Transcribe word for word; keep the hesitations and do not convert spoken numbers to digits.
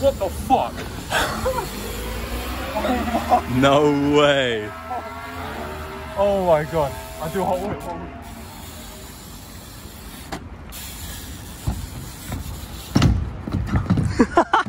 What the fuck? No way. Oh my god. I do hot whip. Hot whip.